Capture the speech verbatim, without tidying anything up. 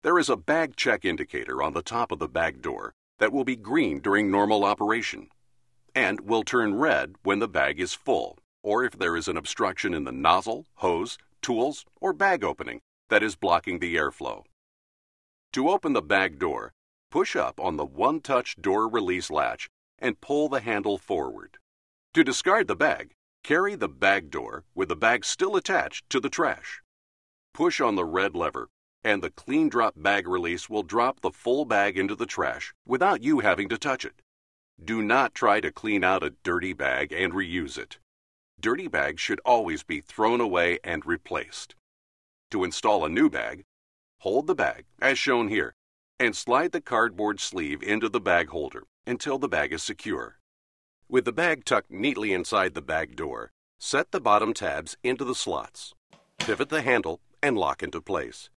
There is a bag check indicator on the top of the bag door that will be green during normal operation and will turn red when the bag is full, or if there is an obstruction in the nozzle, hose, tools, or bag opening that is blocking the airflow. To open the bag door, push up on the one-touch door release latch and pull the handle forward. To discard the bag, carry the bag door with the bag still attached to the trash. Push on the red lever, and the clean drop bag release will drop the full bag into the trash without you having to touch it. Do not try to clean out a dirty bag and reuse it. Dirty bags should always be thrown away and replaced. To install a new bag, hold the bag, as shown here, and slide the cardboard sleeve into the bag holder until the bag is secure. With the bag tucked neatly inside the bag door, set the bottom tabs into the slots. Pivot the handle and lock into place.